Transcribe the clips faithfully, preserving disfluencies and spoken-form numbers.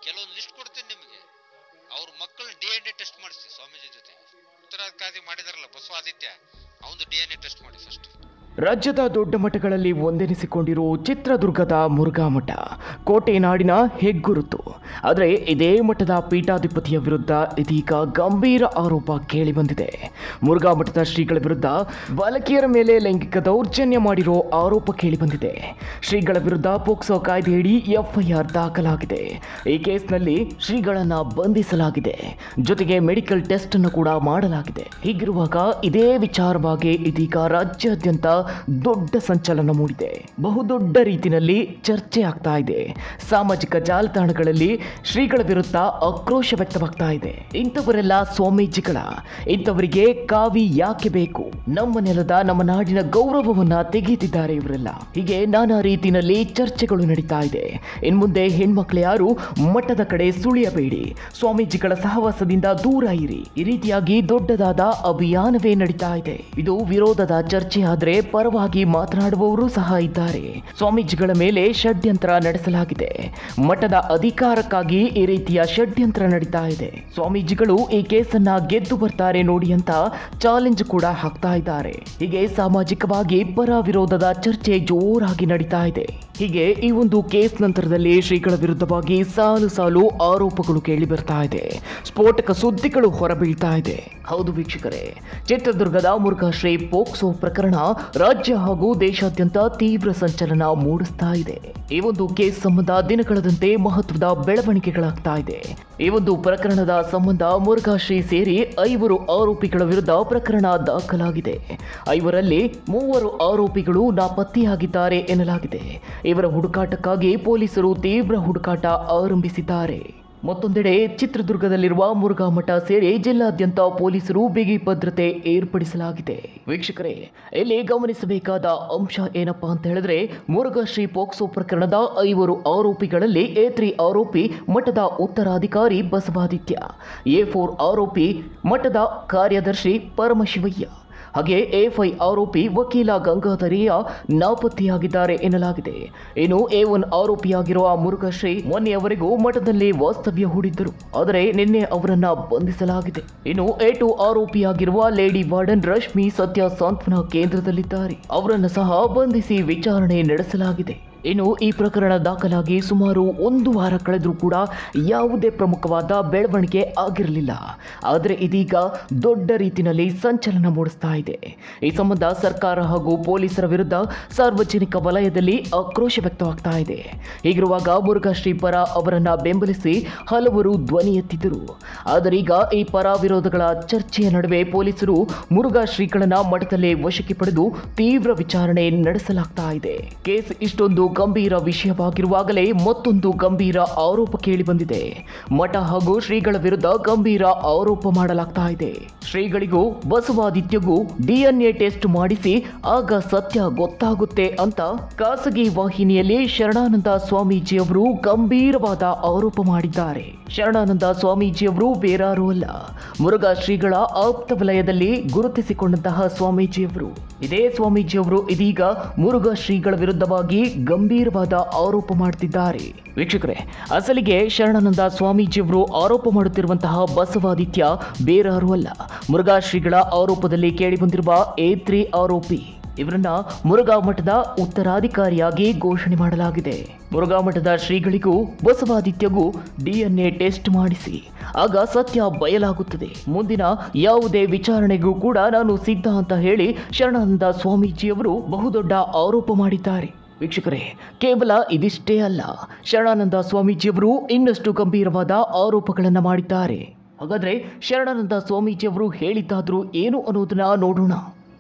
ಕೆಲವೊಂದು ಲಿಸ್ಟ್ ಕೊಡ್ತೀನಿ ನಿಮಗೆ. ಅವ್ರ ಮಕ್ಕಳು ಡಿ ಎನ್ ಎ ಟೆಸ್ಟ್ ಮಾಡಿಸಿ ಸ್ವಾಮೀಜಿ ಜೊತೆ. ಉತ್ತರಾಧಿಕಾರಿ ಮಾಡಿದಾರಲ್ಲ ಬಸವಾದಿತ್ಯ, ಅವನು ಡಿ ಎನ್ ಎ ಟೆಸ್ಟ್ ಮಾಡಿ ಫಸ್ಟ್. ರಾಜ್ಯದ ದೊಡ್ಡ ಮಠಗಳಲ್ಲಿ ಒಂದೆನಿಸಿಕೊಂಡಿರೋ ಚಿತ್ರದುರ್ಗದ ಮುರುಘಾ ಮಠ ಕೋಟೆ ನಾಡಿನ ಹೆಗ್ಗುರುತು. ಆದರೆ ಇದೇ ಮಠದ ಪೀಠಾಧಿಪತಿಯ ವಿರುದ್ಧ ಇದೀಗ ಗಂಭೀರ ಆರೋಪ ಕೇಳಿಬಂದಿದೆ. ಮುರುಘಾ ಮಠದ ಶ್ರೀಗಳ ವಿರುದ್ಧ ಬಾಲಕಿಯರ ಮೇಲೆ ಲೈಂಗಿಕ ದೌರ್ಜನ್ಯ ಮಾಡಿರೋ ಆರೋಪ ಕೇಳಿಬಂದಿದೆ. ಶ್ರೀಗಳ ವಿರುದ್ಧ ಪೋಕ್ಸೋ ಕಾಯ್ದೆಯಡಿ ಎಫ್ಐಆರ್ ದಾಖಲಾಗಿದೆ. ಈ ಕೇಸ್ನಲ್ಲಿ ಶ್ರೀಗಳನ್ನ ಬಂಧಿಸಲಾಗಿದೆ. ಜೊತೆಗೆ ಮೆಡಿಕಲ್ ಟೆಸ್ಟ್ ಅನ್ನು ಕೂಡ ಮಾಡಲಾಗಿದೆ. ಹೀಗಿರುವಾಗ ಇದೇ ವಿಚಾರವಾಗಿ ಇದೀಗ ರಾಜ್ಯಾದ್ಯಂತ ದೊಡ್ಡ ಸಂಚಲನ ಮೂಡಿದೆ. ಬಹುದೊಡ್ಡ ರೀತಿಯಲ್ಲಿ ಚರ್ಚೆ ಆಗ್ತಾ ಇದೆ. ಸಾಮಾಜಿಕ ಜಾಲತಾಣಗಳಲ್ಲಿ ಶ್ರೀಗಳ ವಿರುದ್ಧ ಆಕ್ರೋಶ ವ್ಯಕ್ತವಾಗ್ತಾ ಇದೆ. ಇಂಥವರೆಲ್ಲ ಸ್ವಾಮೀಜಿಗಳ, ಇಂಥವರಿಗೆ ಕಾವಿ ಯಾಕೆ ಬೇಕು, ನಮ್ಮ ನೆಲದ ನಮ್ಮ ನಾಡಿನ ಗೌರವವನ್ನ ತೆಗೆಯುತ್ತಿದ್ದಾರೆ ಇವರೆಲ್ಲ. ಹೀಗೆ ನಾನಾ ರೀತಿಯಲ್ಲಿ ಚರ್ಚೆಗಳು ನಡೀತಾ ಇದೆ. ಇನ್ ಮುಂದೆ ಹೆಣ್ಮಕ್ಳು ಯಾರು ಮಠದ ಕಡೆ ಸುಳಿಯಬೇಡಿ, ಸ್ವಾಮೀಜಿಗಳ ಸಹವಾಸದಿಂದ ದೂರ ಇರಿ, ಈ ರೀತಿಯಾಗಿ ದೊಡ್ಡದಾದ ಅಭಿಯಾನವೇ ನಡೀತಾ ಇದೆ. ಇದು ವಿರೋಧದ ಚರ್ಚೆ ಆದರೆ ಪರವಾಗಿ ಮಾತನಾಡುವವರು ಸಹ ಇದ್ದಾರೆ. ಸ್ವಾಮೀಜಿಗಳ ಮೇಲೆ ಷಡ್ಯಂತ್ರ ನಡೆಸಲಾಗಿದೆ. ಮಠದ ಅಧಿಕಾರಕ್ಕಾಗಿ ಈ ರೀತಿಯ ಷಡ್ಯಂತ್ರ ನಡೀತಾ ಇದೆ. ಸ್ವಾಮೀಜಿಗಳು ಈ ಕೇಸನ್ನ ಗೆದ್ದು ಬರ್ತಾರೆ ನೋಡಿ ಅಂತ ಚಾಲೆಂಜ್ ಕೂಡ ಹಾಕ್ತಾ ಇದ್ದಾರೆ. ಹೀಗೆ ಸಾಮಾಜಿಕವಾಗಿ ಪರ ವಿರೋಧದ ಚರ್ಚೆ ಜೋರಾಗಿ ನಡೀತಾ ಇದೆ. ಹೀಗೆ ಈ ಒಂದು ಕೇಸ್ ನಂತರದಲ್ಲಿ ಶ್ರೀಗಳ ವಿರುದ್ಧವಾಗಿ ಸಾಲು ಸಾಲು ಆರೋಪಗಳು ಕೇಳಿ ಬರ್ತಾ ಇದೆ. ಸ್ಫೋಟಕ ಸುದ್ದಿಗಳು ಹೊರಬೀಳ್ತಾ ಇದೆ. ಹೌದು ವೀಕ್ಷಕರೇ, ಚಿತ್ರದುರ್ಗದ ಮುರುಘಾ ಶ್ರೀ ಪೋಕ್ಸೋ ಪ್ರಕರಣ ರಾಜ್ಯ ಹಾಗೂ ದೇಶಾದ್ಯಂತ ತೀವ್ರ ಸಂಚಲನ ಮೂಡಿಸ್ತಾ ಇದೆ. ಈ ಒಂದು ಕೇಸ್ ಸಂಬಂಧ ದಿನ ಕಳೆದಂತೆ ಮಹತ್ವದ ಬೆಳವಣಿಗೆಗಳಾಗ್ತಾ ಇದೆ. ಈ ಒಂದು ಪ್ರಕರಣದ ಸಂಬಂಧ ಮುರುಘಾ ಶ್ರೀ ಸೇರಿ ಐವರು ಆರೋಪಿಗಳ ವಿರುದ್ಧ ಪ್ರಕರಣ ದಾಖಲಾಗಿದೆ. ಐವರಲ್ಲಿ ಮೂವರು ಆರೋಪಿಗಳು ನಾಪತ್ತೆಯಾಗಿದ್ದಾರೆ ಎನ್ನಲಾಗಿದೆ. ಇವರ ಹುಡುಕಾಟಕ್ಕಾಗಿ ಪೊಲೀಸರು ತೀವ್ರ ಹುಡುಕಾಟ ಆರಂಭಿಸಿದ್ದಾರೆ. ಮತ್ತೊಂದೆಡೆ ಚಿತ್ರದುರ್ಗದಲ್ಲಿರುವ ಮುರುಘಾ ಮಠ ಸೇರಿ ಜಿಲ್ಲಾದ್ಯಂತ ಪೊಲೀಸರು ಬಿಗಿ ಭದ್ರತೆ ಏರ್ಪಡಿಸಲಾಗಿದೆ. ವೀಕ್ಷಕರೇ, ಇಲ್ಲಿ ಗಮನಿಸಬೇಕಾದ ಅಂಶ ಏನಪ್ಪಾ ಅಂತ ಹೇಳಿದ್ರೆ, ಮುರುಘಾ ಶ್ರೀ ಪೋಕ್ಸೋ ಪ್ರಕರಣದ ಐವರು ಆರೋಪಿಗಳಲ್ಲಿ ಎ ತ್ರೀ ಆರೋಪಿ ಮಠದ ಉತ್ತರಾಧಿಕಾರಿ ಬಸವಾದಿತ್ಯ, ಎ ಫೋರ್ ಆರೋಪಿ ಮಠದ ಕಾರ್ಯದರ್ಶಿ ಪರಮಶಿವಯ್ಯ, ಹಾಗೆ ಎ ಫೈವ್ ಆರೋಪಿ ವಕೀಲ ಗಂಗಾಧರಿಯ ನಾಪತ್ತೆಯಾಗಿದ್ದಾರೆ ಎನ್ನಲಾಗಿದೆ. ಇನ್ನು ಎ ಒನ್ ಆರೋಪಿಯಾಗಿರುವ ಮುರುಘಾ ಶ್ರೀ ಮೊನ್ನೆಯವರೆಗೂ ಮಠದಲ್ಲಿ ವಾಸ್ತವ್ಯ ಹೂಡಿದ್ದರು. ಆದರೆ ನಿನ್ನೆ ಅವರನ್ನ ಬಂಧಿಸಲಾಗಿದೆ. ಇನ್ನು ಎ ಟು ಆರೋಪಿಯಾಗಿರುವ ಲೇಡಿ ವಾರ್ಡನ್ ರಶ್ಮಿ ಸತ್ಯ ಸಾಂತ್ವನ ಕೇಂದ್ರದಲ್ಲಿದ್ದಾರೆ. ಅವರನ್ನು ಸಹ ಬಂಧಿಸಿ ವಿಚಾರಣೆ ನಡೆಸಲಾಗಿದೆ. ಇನ್ನು ಈ ಪ್ರಕರಣ ದಾಖಲಾಗಿ ಸುಮಾರು ಒಂದು ವಾರ ಕಳೆದರೂ ಕೂಡ ಯಾವುದೇ ಪ್ರಮುಖವಾದ ಬೆಳವಣಿಗೆ ಆಗಿರಲಿಲ್ಲ. ಆದರೆ ಇದೀಗ ದೊಡ್ಡ ರೀತಿಯಲ್ಲಿ ಸಂಚಲನ ಮೂಡಿಸ್ತಾ ಇದೆ. ಈ ಸಂಬಂಧ ಸರ್ಕಾರ ಹಾಗೂ ಪೊಲೀಸರ ವಿರುದ್ಧ ಸಾರ್ವಜನಿಕ ವಲಯದಲ್ಲಿ ಆಕ್ರೋಶ ವ್ಯಕ್ತವಾಗ್ತಾ ಇದೆ. ಹೀಗಿರುವಾಗ ಮುರುಘಾ ಶ್ರೀ ಪರ ಅವರನ್ನ ಬೆಂಬಲಿಸಿ ಹಲವರು ಧ್ವನಿ ಎತ್ತಿದ್ದರು. ಆದರೀಗ ಈ ಪರ ವಿರೋಧಗಳ ಚರ್ಚೆಯ ನಡುವೆ ಪೊಲೀಸರು ಮುರುಘಾ ಶ್ರೀಗಳನ್ನ ಮಠದಲ್ಲೇ ವಶಕ್ಕೆ ಪಡೆದು ತೀವ್ರ ವಿಚಾರಣೆ ನಡೆಸಲಾಗ್ತಾ ಇದೆ. ಕೇಸ್ ಇಷ್ಟೊಂದು ಗಂಭೀರ ವಿಷಯವಾಗಿರುವಾಗಲೇ ಮತ್ತೊಂದು ಗಂಭೀರ ಆರೋಪ ಕೇಳಿಬಂದಿದೆ. ಮಠ ಹಾಗೂ ಶ್ರೀಗಳ ವಿರುದ್ಧ ಗಂಭೀರ ಆರೋಪ ಮಾಡಲಾಗ್ತಾ ಇದೆ. ಶ್ರೀಗಳಿಗೂ ಬಸವಾದಿತ್ಯಗೂ ಡಿಎನ್ಎ ಟೆಸ್ಟ್ ಮಾಡಿಸಿ ಆಗ ಸತ್ಯ ಗೊತ್ತಾಗುತ್ತೆ ಅಂತ ಖಾಸಗಿ ವಾಹಿನಿಯಲ್ಲಿ ಶರಣಾನಂದ ಸ್ವಾಮೀಜಿಯವರು ಗಂಭೀರವಾದ ಆರೋಪ ಮಾಡಿದ್ದಾರೆ. ಶರಣಾನಂದ ಸ್ವಾಮೀಜಿಯವರು ಬೇರಾರೂ ಅಲ್ಲ, ಮುರುಘಾ ಶ್ರೀಗಳ ಆಪ್ತ ವಲಯದಲ್ಲಿ ಗುರುತಿಸಿಕೊಂಡಂತಹ ಸ್ವಾಮೀಜಿಯವರು. ಇದೇ ಸ್ವಾಮೀಜಿಯವರು ಇದೀಗ ಮುರುಘಾ ಶ್ರೀಗಳ ವಿರುದ್ಧವಾಗಿ ಗಂಭೀರವಾದ ಆರೋಪ ಮಾಡುತ್ತಿದ್ದಾರೆ. ವೀಕ್ಷಕರೇ, ಅಸಲಿಗೆ ಶರಣಾನಂದ ಸ್ವಾಮೀಜಿಯವರು ಆರೋಪ ಮಾಡುತ್ತಿರುವಂತಹ ಬಸವಾದಿತ್ಯ ಬೇರಾರೂ ಅಲ್ಲ, ಮುರುಘಾ ಶ್ರೀಗಳ ಆರೋಪದಲ್ಲಿ ಕೇಳಿಬಂದಿರುವ ಎ ತ್ರೀ ಆರೋಪಿ. ಇವರನ್ನ ಮುರುಘಾ ಮಠದ ಉತ್ತರಾಧಿಕಾರಿಯಾಗಿ ಘೋಷಣೆ ಮಾಡಲಾಗಿದೆ. ಮುರುಘಾ ಮಠದ ಶ್ರೀಗಳಿಗೂ ಬಸವಾದಿತ್ಯಗೂ ಡಿಎನ್ಎ ಟೆಸ್ಟ್ ಮಾಡಿಸಿ, ಆಗ ಸತ್ಯ ಬಯಲಾಗುತ್ತದೆ. ಮುಂದಿನ ಯಾವುದೇ ವಿಚಾರಣೆಗೂ ಕೂಡ ನಾನು ಸಿದ್ಧ ಅಂತ ಹೇಳಿ ಶರಣಾನಂದ ಸ್ವಾಮೀಜಿಯವರು ಬಹುದೊಡ್ಡ ಆರೋಪ ಮಾಡಿದ್ದಾರೆ. ವೀಕ್ಷಕರೇ, ಕೇವಲ ಇದಿಷ್ಟೇ ಅಲ್ಲ, ಶರಣಾನಂದ ಸ್ವಾಮೀಜಿಯವರು ಇನ್ನಷ್ಟು ಗಂಭೀರವಾದ ಆರೋಪಗಳನ್ನು ಮಾಡಿದ್ದಾರೆ. ಹಾಗಾದ್ರೆ ಶರಣಾನಂದ ಸ್ವಾಮೀಜಿಯವರು ಹೇಳಿದ್ದಾದ್ರೂ ಏನು ಅನ್ನೋದನ್ನ ನೋಡೋಣ.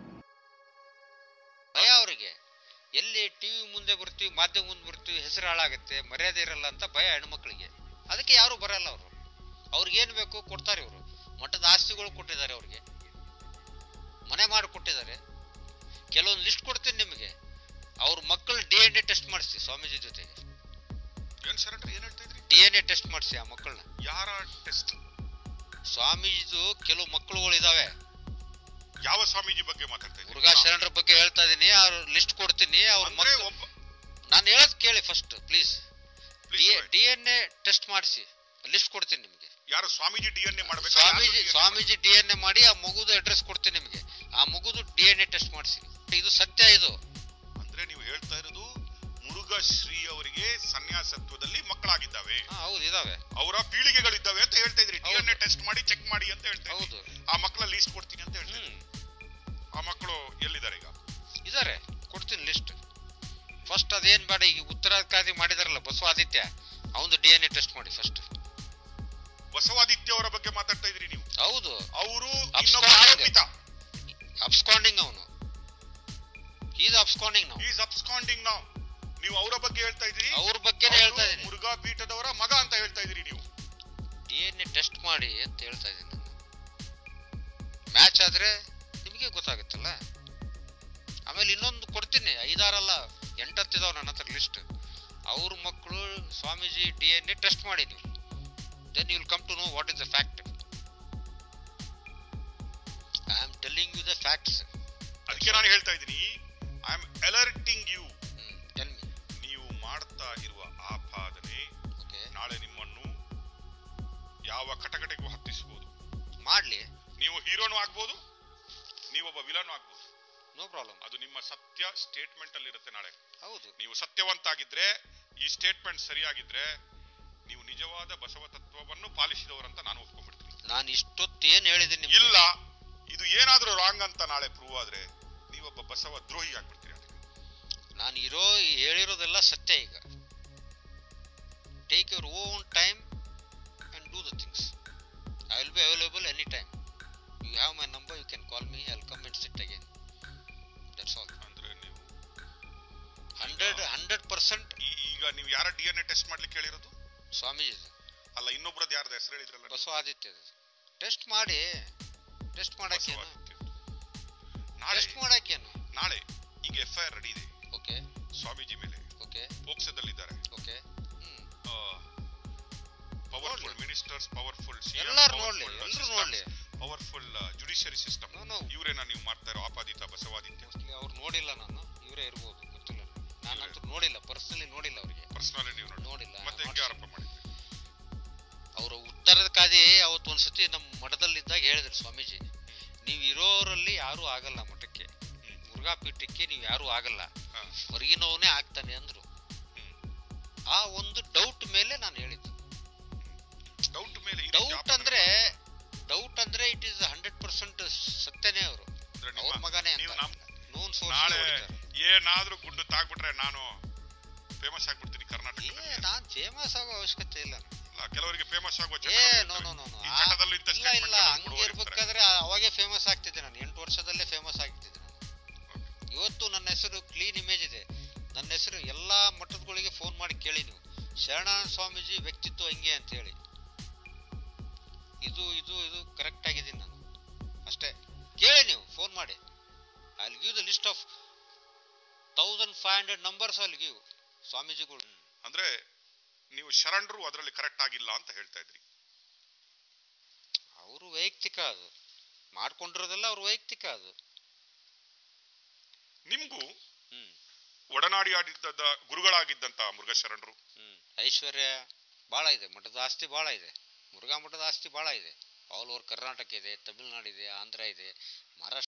ಭಯ ಅವರಿಗೆ, ಎಲ್ಲಿ ಟಿವಿ ಮುಂದೆ ಬರ್ತೀವಿ, ಮಾಧ್ಯಮ ಮುಂದೆ ಬರ್ತೀವಿ, ಹೆಸರು ಹಾಳಾಗುತ್ತೆ, ಮರ್ಯಾದೆ ಇರಲ್ಲ ಅಂತ ಭಯ ಹೆಣ್ಮಕ್ಳಿಗೆ. ಅದಕ್ಕೆ ಯಾರು ಬರಲ್ಲ. ಅವರು ಅವ್ರಿಗೇನು ಬೇಕು ಕೊಡ್ತಾರೆ. ಇವರು ಮಠದ ಆಸ್ತಿಗಳು ಕೊಟ್ಟಿದ್ದಾರೆ, ಅವ್ರಿಗೆ ಮನೆ ಮಾಡಿ ಕೊಟ್ಟಿದ್ದಾರೆ. ಕೆಲವೊಂದು ಲಿಸ್ಟ್ ಕೊಡ್ತೀನಿ ನಿಮಗೆ. ಅವ್ರ ಮಕ್ಕಳು ಡಿ ಎನ್ ಎ ಟೆಸ್ಟ್ ಮಾಡಿಸಿ ಸ್ವಾಮೀಜಿ ಜೊತೆಗೆ. ಡಿ ಎನ್ ಎ ಟೆಸ್ಟ್ ಮಾಡಿಸಿ ಆ ಮಕ್ಕಳನ್ನ. ಯಾರ ಟೆಸ್ಟ್? ಸ್ವಾಮೀಜಿದು ಕೆಲವು ಮಕ್ಕಳುಗಳು ಇದಾವೆ. ಯಾವ ಸ್ವಾಮೀಜಿ ಬಗ್ಗೆ ಮಾತಾಡ್ತಾ ಇದ್ದೀನಿ? ಮುರುಘಾ ಶರಣರ ಬಗ್ಗೆ ಹೇಳ್ತಾ ಇದೀನಿ. ಅವ್ರ ಲಿಸ್ಟ್ ಕೊಡ್ತೀನಿ. ಅವ್ರ ಮಕ್ಕಳು, ನಾನು ಹೇಳೋದು ಕೇಳಿ first please. D N A test ಮಾಡಿಸಿ. ಲಿಸ್ಟ್ ಕೊಡ್ತೀನಿ ನಿಮಗೆ. ಯಾರು ಸ್ವಾಮೀಜಿ ಡಿ ಎನ್ ಎ ಮಾಡ್ಬೇಕು? Swamiji Swamiji D N A ಮಾಡಿ ಆ ಮಗುದು ಅಡ್ರೆಸ್ ಕೊಡ್ತೀನಿ ನಿಮಗೆ. ಆ ಮಗುದು ಡಿ ಎನ್ ಎ ಟೆಸ್ಟ್ ಮಾಡಿಸಿ. ಇದು ಸತ್ಯ. ಇದು ಅಂದ್ರೆ ನೀವು ಹೇಳ್ತಾ ಇರೋದು ಮುರುಘಶ್ರೀ ಅವರಿಗೆ ಸನ್ಯಾಸತ್ವದಲ್ಲಿ ಮಕ್ಕಳಾಗಿದ್ದಾವೆ. ಹೌದು, ಇದಾವೆ. ಅವರ ಪೀಳಿಗೆಗಳಿದ್ದಾವೆ ಅಂತ ಹೇಳ್ತಾ ಇದ್ರಿ. ಡಿ ಎನ್ ಎ ಟೆಸ್ಟ್ ಮಾಡಿ ಚೆಕ್ ಮಾಡಿ ಅಂತ ಹೇಳ್ತಾ ಇದ್ರಿ. ಹೌದು. ಆ ಮಕ್ಕಳ ಲಿಸ್ಟ್ ಕೊಡ್ತೀನಿ ಅಂತ ಹೇಳ್ತೀನಿ. ಆ ಮಕ್ಕಳು ಎಲ್ಲಿದ್ದಾರೆ ಈಗ? ಇದಾರೆ, ಕೊಡ್ತೀನಿ ಲಿಸ್ಟ್. ಫಸ್ಟ್ ಅದೇನ್ ಬೇಡ, ಈಗ ಉತ್ತರಾಧಿಕಾರಿ ಮಾಡಿದಾರಲ್ಲ ಬಸವಾದಿತ್ಯ, ಅವನು ಡಿ ಎನ್ ಎ ಟೆಸ್ಟ್ ಮಾಡಿ ಫಸ್ಟ್. ಬಸವಾದಿತ್ಯ ಅವರ ಬಗ್ಗೆ ಮಾತಾಡ್ತಾ ಇದ್ರಿ ನೀವು? ಹೌದು. ಅವರು ಅಬ್ಸ್ಕಾಂಡಿಂಗ್, ಅವನು ಈಸ್ ಅಬ್ಸ್ಕಾಂಡಿಂಗ್ ನಾವು ಈಸ್ ಅಬ್ಸ್ಕಾಂಡಿಂಗ್ ನಾವು ನೀವು ಅವರ ಬಗ್ಗೆ ಹೇಳ್ತಾ ಇದ್ರಿ. ಅವ್ರ ಬಗ್ಗೆನೇ ಹೇಳ್ತಾ ಇದೀನಿ. ಮುರುಘಾ ಪೀಠದವರ ಮಗ ಅಂತ ಹೇಳ್ತಾ ಇದ್ರಿ ನೀವು. ಡಿ ಎನ್ ಎ ಟೆಸ್ಟ್ ಮಾಡಿ ಅಂತ ಹೇಳ್ತಾ ಇದ್ದೀನಿ ನಾನು. ಮ್ಯಾಚ್ ಆದ್ರೆ ನಿಮಗೆ ಗೊತ್ತಾಗುತ್ತಲ್ಲ. ಆಮೇಲೆ ಇನ್ನೊಂದು ಕೊಡ್ತೀನಿ, ಐದಾರಲ್ಲ ಎಂಟತ್ತಿದಾವ್ ನನ್ನ ಹತ್ರ ಲಿಸ್ಟ್. ಅವ್ರ ಮಕ್ಕಳು Swamiji D N A test ಮಾಡಿ ನೀವು. Then you will come to know what is the fact. I am telling you the facts. ಅದಕ್ಕೆ ನಾನು ಹೇಳ್ತಾ ಇದ್ದೀನಿ, I am alerting you. Tell me. ನೀವು ಮಾಡ್ತಾ ಇರುವ ಆಪಾದನೆ ನಾಳೆ ನಿಮ್ಮನ್ನು ಯಾವ ಕಟಕಟೆಗೂ ಹತ್ತಿಸಬಹುದು. ಮಾಡ್ಲಿ. ನೀವು ಹೀರೋನು ಆಗ್ಬೋದು, ನೀವೊಬ್ಬ ವಿಲನ್ ಆಗ್ಬೋದು. No problem. ಅದು ನಿಮ್ಮ ಸತ್ಯ ಸ್ಟೇಟ್ಮೆಂಟ್ ಅಲ್ಲಿ ಇರುತ್ತೆ ನಾಳೆ. ಹೌದು. ನೀವು ಸತ್ಯವಂತ ಆಗಿದ್ರೆ, ಈ ಸ್ಟೇಟ್ಮೆಂಟ್ ಸರಿಯಾಗಿದ್ರೆ, ನೀವು ನಿಜವಾದ ಬಸವ ತತ್ವವನ್ನು ಪಾಲಿಸಿದವರಂತ ನಾನು ಒಪ್ಕೊಂಡ್ಬಿಡ್ತೀನಿ. ನಾನು ಇಷ್ಟೊತ್ತು ಏನ್ ಹೇಳಿದ್ದೀನಿ? ಇಲ್ಲ, ಇದು ಏನಾದ್ರೂ ರಾಂಗ್ ಅಂತ ನಾಳೆ ಪ್ರೂವ್ ಆದ್ರೆ ನೀವೊಬ್ಬ ಬಸವ ದ್ರೋಹಿ ಆಗ್ಬಿಡ್ತೀರಿ. ನಾನು ಇರೋ ಹೇಳಿರೋದೆಲ್ಲ ಸತ್ಯ. ಈಗ take your own time and do the things. I will be available any time. You have my number, you can call me. I will come and sit again. That's all. ಅಂದ್ರೆ ನೀವು hundred hundred percent. ಈಗ ನೀವು ಯಾರ D N A test ಮಾಡ್ಲಿಕ್ಕೆ ಹೇಳಿರೋದು? ಸ್ವಾಮೀಜಿ ಅಲ್ಲ, ಇನ್ನೊಬ್ರದ್ದು ಯಾರ್ದು ಹೆಸರು ಹೇಳಿದ್ರಲ್ಲ? ಬಸವಾದಿತ್ಯ. ಟೆಸ್ಟ್ ಮಾಡಿ. ಟೆಸ್ಟ್ ಮಾಡಕ್ಕೇನು? ಟೆಸ್ಟ್ ಮಾಡಕ್ಕೇನು? ನಾಳೆ ಈಗ ಎಫ್ ಐ ಆರ್ ರೆಡಿ ಇದೆ. ಓಕೆ. ಸ್ವಾಮೀಜಿ ಮೇಲೆ. ಓಕೆ. ಪೋಕ್ಸೋದಲ್ಲಿದ್ದಾರೆ. ಓಕೆ. ಪವರ್ಫುಲ್ ಮಿನಿಸ್ಟರ್ಸ್, ಪವರ್ಫುಲ್ ಎಲ್ಲರೂ ನೋಡ್ಲಿ, ಎಲ್ಲರೂ ನೋಡ್ಲಿ. Powerful judiciary system. ಇವರೇನ ನೀವು ಮಾಡ್ತಾ ಇರೋ ಆಪಾದಿತ ಬಸವಾದಿತ್ಯ? ಅವ್ರು ನೋಡಿಲ್ಲ, ನಾನು ಇವರೇ ಇರ್ಬೋದು, ಗೊತ್ತಿಲ್ಲ. ನಾನಂತೂ ನೋಡಿಲ್ಲ, ಪರ್ಸನಲಿ ನೋಡಿಲ್ಲ. ಅವರಿಗೆ ಪರ್ಸನಲಿ ನೀವು ನೋಡಿಲ್ಲ. ಮತ್ತೆ ಹೆಂಗೆ ಆರೋಪ ಮಾಡಿದ್ರಿ? ಅವರು ಉತ್ತರದ ಕಾದಿ ಅವತ್ತು ಒಂದ್ಸತಿ ನಮ್ಮ ಮಠದಲ್ಲಿದ್ದಾಗ ಹೇಳಿದ್ರು ಸ್ವಾಮೀಜಿ, ನೀವು ಇರೋರಲ್ಲಿ ಯಾರು ಆಗಲ್ಲ ಮಠಕ್ಕೆ, ಮುರುಘಾ ಪೀಠಕ್ಕೆ ನೀವು ಯಾರು ಆಗಲ್ಲ, ಹೊರಗಿನವನೇ ಆಗ್ತಾನೆ ಅಂದ್ರು. ಆ ಒಂದು ಡೌಟ್ ಮೇಲೆ ನಾನು ಹೇಳಿದ್ದು. ಡೌಟ್ ಮೇಲೆ ಡೌಟ್ ಅಂದ್ರೆ ಡೌಟ್ ಅಂದ್ರೆ ಇಟ್ ಇಸ್ ಹಂಡ್ರೆಡ್ ಪರ್ಸೆಂಟ್ ಸತ್ಯನೇ. ಅವರು ಅವ್ರ ಮಗನೇ ನೋನ್ ಸೋರ್ಸ್. ಏನಾದ್ರೂ ಗುಡ್ಡು ತಾಗ್ಬಿಟ್ರೆ ನಾನು ಫೇಮಸ್ ಆಗ್ಬಿಡ್ತೀನಿ ಕರ್ನಾಟಕ. ನಾನ್ ಫೇಮಸ್ ಆಗೋ ಅವಶ್ಯಕತೆ ಇಲ್ಲ. ಕೆಲವರಿಗೆ ಫೇಮಸ್ ಆಗೋ ಏ ನೋ ನೋ ನೋ ಇಲ್ಲ ಇಲ್ಲ, ಹಂಗೆ ಇರ್ಬೇಕಾದ್ರೆ ಅವಾಗೆ ಫೇಮಸ್ ಆಗ್ತಿದ್ದೆ ನಾನು. ಎಂಟು ವರ್ಷದಲ್ಲೇ ಫೇಮಸ್ ಆಗ್ತಿದ್ದೆ ನಾನು. ಇವತ್ತು ನನ್ನ ಹೆಸರು ಕ್ಲೀನ್ ಇಮೇಜ್ ಇದೆ. ನನ್ನ ಹೆಸರು ಎಲ್ಲಾ ಮಠದಗಳಿಗೆ ಫೋನ್ ಮಾಡಿ ಕೇಳಿ ನೀವು, ಶರಣಾನಂದ ಸ್ವಾಮೀಜಿ ವ್ಯಕ್ತಿತ್ವ ಹಿಂಗೆ ಅಂತ ಹೇಳಿ. ಇದು ಇದು ಇದು ಕರೆಕ್ಟ್ ಆಗಿದ್ದೀನಿ ನಾನು ಅಷ್ಟೇ. ಕೇಳಿ ನೀವು ಫೋನ್ ಮಾಡಿ. I will give the list of thousand five hundred numbers. I will give ಸ್ವಾಮೀಜಿಗಳು. ಅಂದ್ರೆ ನೀವು ಶರಣರು ಅದರಲ್ಲಿ ಕರೆಕ್ಟ್ ಆಗಿಲ್ಲ ಅಂತ ಹೇಳ್ತಾ ಇದ್ರಿ. ಅವರು ವೈಯಕ್ತಿಕ, ಅದು ಮಾಡ್ಕೊಂಡಿರೋದೆಲ್ಲ ಅವ್ರ ವೈಯಕ್ತಿಕ. ಅದು ನಿಮ್ಗೂ ಒಡನಾಡಿ ಆಡಿದ್ದ ಗುರುಗಳಾಗಿದ್ದಂತ ಮುರುಘಾ ಶರಣರು ಹ್ಮ್ ಐಶ್ವರ್ಯ ಬಹಳ ಇದೆ. ಮಠದ ಆಸ್ತಿ ಬಹಳ ಇದೆ. ಮುರುಘಾ ಮಠದ ಆಸ್ತಿ ಬಹಳ ಇದೆ. ಆಲ್ ಓವರ್ ಕರ್ನಾಟಕ ಇದೆ, ತಮಿಳುನಾಡು ಇದೆ, ಆಂಧ್ರ ಇದೆ, ಮಹಾರಾಷ್ಟ್ರ